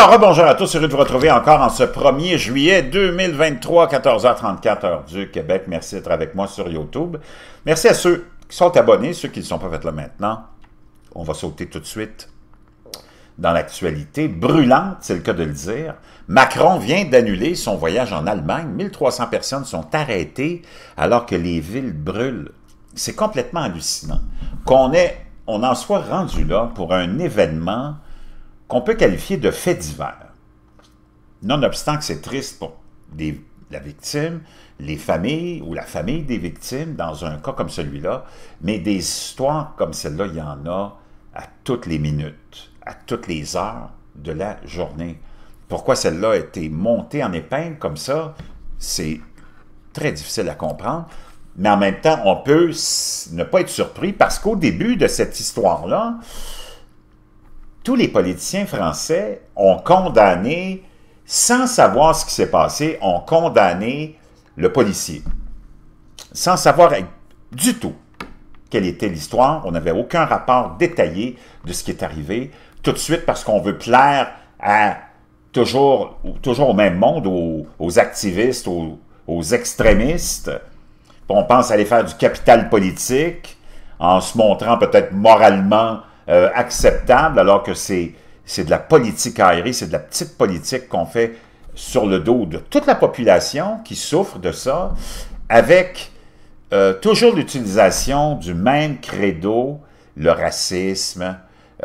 Alors, rebonjour à tous, heureux de vous retrouver encore en ce 1er juillet 2023, 14h34, heure du Québec. Merci d'être avec moi sur YouTube. Merci à ceux qui sont abonnés, ceux qui ne sont pas fait là maintenant. On va sauter tout de suite dans l'actualité brûlante, c'est le cas de le dire. Macron vient d'annuler son voyage en Allemagne. 1300 personnes sont arrêtées alors que les villes brûlent. C'est complètement hallucinant qu'on en soit rendu là pour un événement qu'on peut qualifier de fait divers. Nonobstant que c'est triste pour la victime, les familles ou la famille des victimes dans un cas comme celui-là, mais des histoires comme celle-là, il y en a à toutes les minutes, à toutes les heures de la journée. Pourquoi celle-là a été montée en épingle comme ça, c'est très difficile à comprendre, mais en même temps, on peut ne pas être surpris parce qu'au début de cette histoire-là, tous les politiciens français ont condamné, sans savoir ce qui s'est passé, ont condamné le policier. Sans savoir du tout quelle était l'histoire. On n'avait aucun rapport détaillé de ce qui est arrivé. Tout de suite, parce qu'on veut plaire à toujours au même monde, aux activistes, aux extrémistes. On pense aller faire du capital politique en se montrant peut-être moralement acceptable, alors que c'est de la politique aérienne, c'est de la petite politique qu'on fait sur le dos de toute la population qui souffre de ça, avec toujours l'utilisation du même credo, le racisme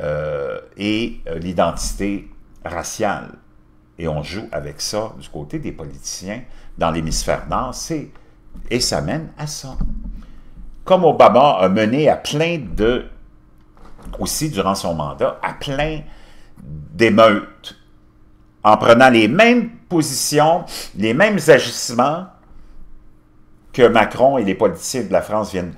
et l'identité raciale. Et on joue avec ça du côté des politiciens dans l'hémisphère nord, et ça mène à ça. Comme Obama a mené à plein aussi durant son mandat, à plein d'émeutes, en prenant les mêmes positions, les mêmes agissements que Macron et les politiciens de la France viennent,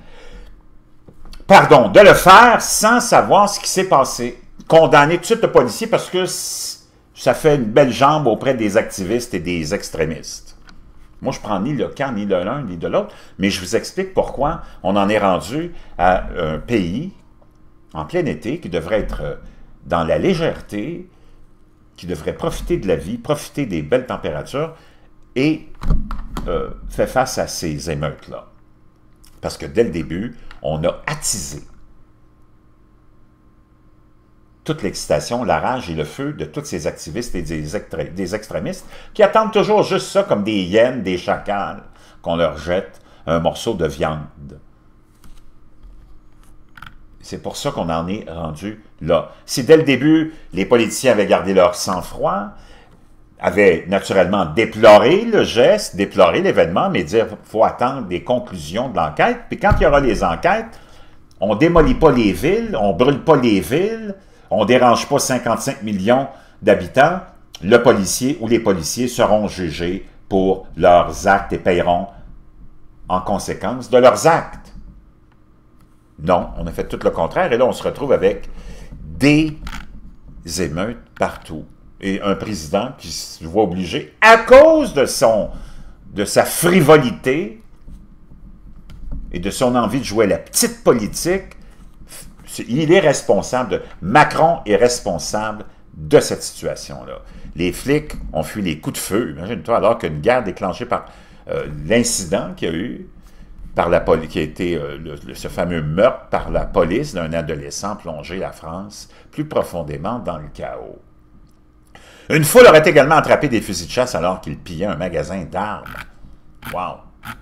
de le faire sans savoir ce qui s'est passé. Condamner tout de suite le policier parce que ça fait une belle jambe auprès des activistes et des extrémistes. Moi, je prends ni le camp, ni de l'un, ni de l'autre, mais je vous explique pourquoi on en est rendu à un pays en plein été, qui devrait être dans la légèreté, qui devrait profiter de la vie, profiter des belles températures, et fait face à ces émeutes-là. Parce que dès le début, on a attisé toute l'excitation, la rage et le feu de tous ces activistes et des extrémistes qui attendent toujours juste ça comme des hyènes, des chacals, qu'on leur jette un morceau de viande. C'est pour ça qu'on en est rendu là. Si dès le début, les politiciens avaient gardé leur sang-froid, avaient naturellement déploré le geste, déploré l'événement, mais dire qu'il faut attendre des conclusions de l'enquête, puis quand il y aura les enquêtes, on ne démolit pas les villes, on ne brûle pas les villes, on ne dérange pas 55 millions d'habitants, le policier ou les policiers seront jugés pour leurs actes et paieront en conséquence de leurs actes. Non, on a fait tout le contraire, et là, on se retrouve avec des émeutes partout. Et un président qui se voit obligé, à cause de sa frivolité et de son envie de jouer la petite politique, il est responsable Macron est responsable de cette situation-là. Les flics ont fui les coups de feu, imagine-toi, alors qu'une guerre déclenchée par l'incident qu'il y a eu, qui a été ce fameux meurtre par la police d'un adolescent plongé la France plus profondément dans le chaos. Une foule aurait également attrapé des fusils de chasse alors qu'il pillait un magasin d'armes. Wow!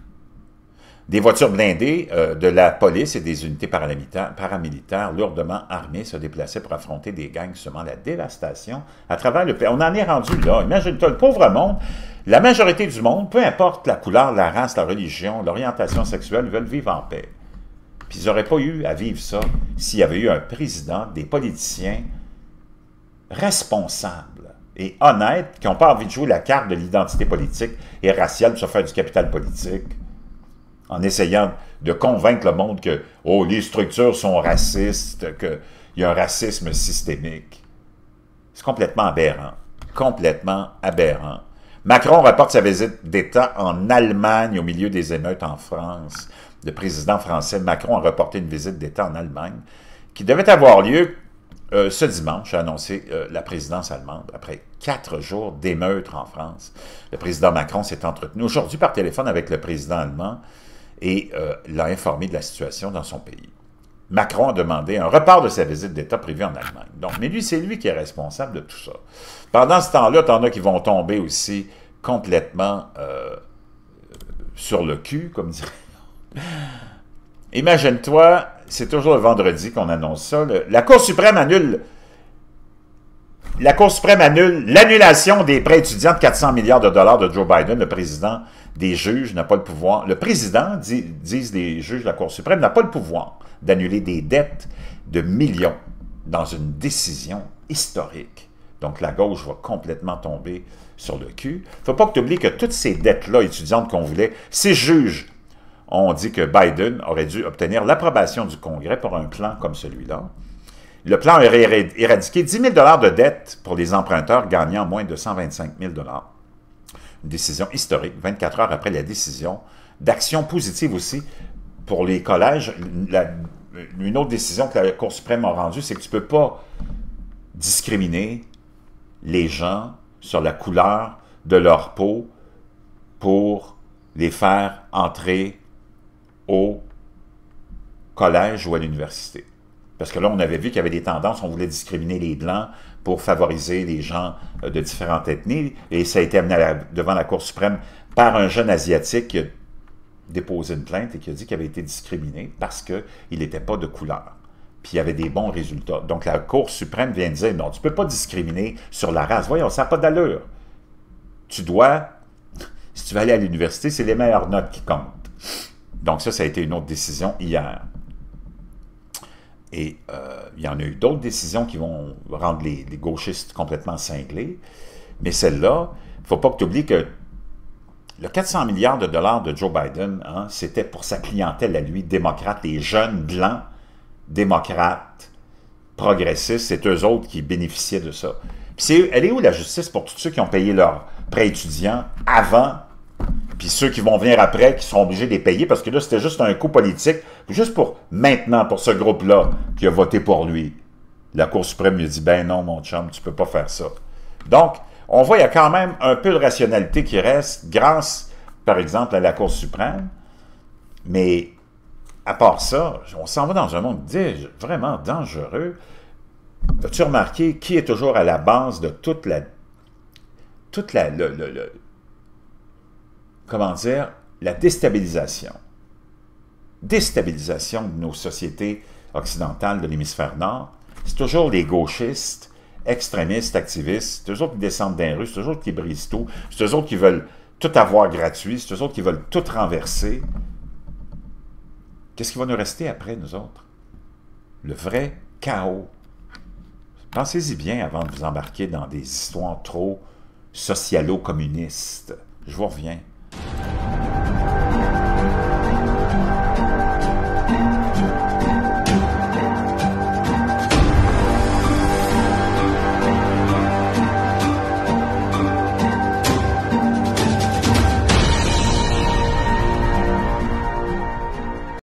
Des voitures blindées de la police et des unités paramilitaires lourdement armées se déplaçaient pour affronter des gangs semant la dévastation à travers le pays. On en est rendu là. Imagine-toi, le pauvre monde, la majorité du monde, peu importe la couleur, la race, la religion, l'orientation sexuelle, veulent vivre en paix. Puis ils n'auraient pas eu à vivre ça s'il y avait eu un président, des politiciens responsables et honnêtes qui n'ont pas envie de jouer la carte de l'identité politique et raciale pour se faire du capital politique, en essayant de convaincre le monde que les structures sont racistes, qu'il y a un racisme systémique. C'est complètement aberrant. Complètement aberrant. Macron reporte sa visite d'État en Allemagne au milieu des émeutes en France. Le président français Macron a reporté une visite d'État en Allemagne qui devait avoir lieu Ce dimanche, a annoncé la présidence allemande, après 4 jours d'émeutes en France. Le président Macron s'est entretenu aujourd'hui par téléphone avec le président allemand et l'a informé de la situation dans son pays. Macron a demandé un report de sa visite d'État prévue en Allemagne. Donc, mais lui, c'est lui qui est responsable de tout ça. Pendant ce temps-là, t'en as qui vont tomber aussi complètement sur le cul, comme dirait. Imagine-toi, c'est toujours le vendredi qu'on annonce ça. La Cour suprême annule l'annulation des prêts étudiants de 400 milliards de dollars de Joe Biden. Le président des juges n'a pas le pouvoir. Le président, disent les juges de la Cour suprême, n'a pas le pouvoir d'annuler des dettes de millions dans une décision historique. Donc la gauche va complètement tomber sur le cul. Il ne faut pas que tu oublies que toutes ces dettes-là étudiantes qu'on voulait, ces juges ont dit que Biden aurait dû obtenir l'approbation du Congrès pour un plan comme celui-là. Le plan aurait éradiqué 10 000 $ de dettes pour les emprunteurs gagnant moins de 125 000 $. Une décision historique, 24 heures après la décision, d'action positive aussi pour les collèges. Une autre décision que la Cour suprême a rendue, c'est que tu ne peux pas discriminer les gens sur la couleur de leur peau pour les faire entrer au collège ou à l'université. Parce que là, on avait vu qu'il y avait des tendances, on voulait discriminer les Blancs pour favoriser les gens de différentes ethnies, et ça a été amené devant la Cour suprême par un jeune Asiatique qui a déposé une plainte et qui a dit qu'il avait été discriminé parce qu'il n'était pas de couleur. Puis il y avait des bons résultats. Donc la Cour suprême vient de dire, non, tu ne peux pas discriminer sur la race. Voyons, ça n'a pas d'allure. Tu dois, si tu veux aller à l'université, c'est les meilleures notes qui comptent. Donc ça a été une autre décision hier. Et il y en a eu d'autres décisions qui vont rendre les gauchistes complètement cinglés. Mais celle-là, il ne faut pas que tu oublies que le 400 milliards de dollars de Joe Biden, hein, c'était pour sa clientèle à lui, démocrate, les jeunes blancs démocrates, progressistes, c'est eux autres qui bénéficiaient de ça. Puis elle est où la justice pour tous ceux qui ont payé leurs prêts étudiants avant, puis ceux qui vont venir après, qui seront obligés de les payer, parce que là, c'était juste un coup politique, juste pour maintenant, pour ce groupe-là, qui a voté pour lui. La Cour suprême lui a dit, ben non, mon chum, tu peux pas faire ça. Donc, on voit, il y a quand même un peu de rationalité qui reste, grâce, par exemple, à la Cour suprême, mais à part ça, on s'en va dans un monde vraiment dangereux. As-tu remarqué qui est toujours à la base de comment dire, la déstabilisation. Déstabilisation de nos sociétés occidentales de l'hémisphère nord, c'est toujours les gauchistes, extrémistes, activistes, c'est eux autres qui descendent dans les rues, c'est eux autres qui brisent tout, c'est eux autres qui veulent tout avoir gratuit, c'est eux autres qui veulent tout renverser. Qu'est-ce qui va nous rester après, nous autres? Le vrai chaos. Pensez-y bien avant de vous embarquer dans des histoires trop socialo-communistes. Je vous reviens.